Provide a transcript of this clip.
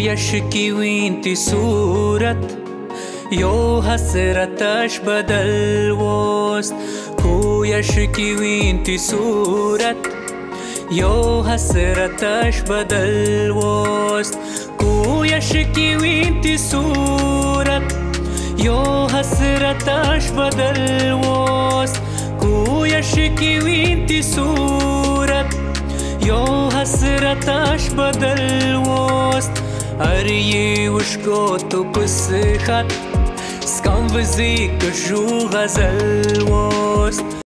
کویش کی وینتی صورت یو حسرتش بدل وست کویش کی وینتی صورت یو حسرتش بدل وست کویش کی وینتی صورت یو حسرتش بدل وست کویش کی وینتی صورت یو حسرتش بدل وست هریه وشکو تو پس خط سکم وزی کشو غزل وست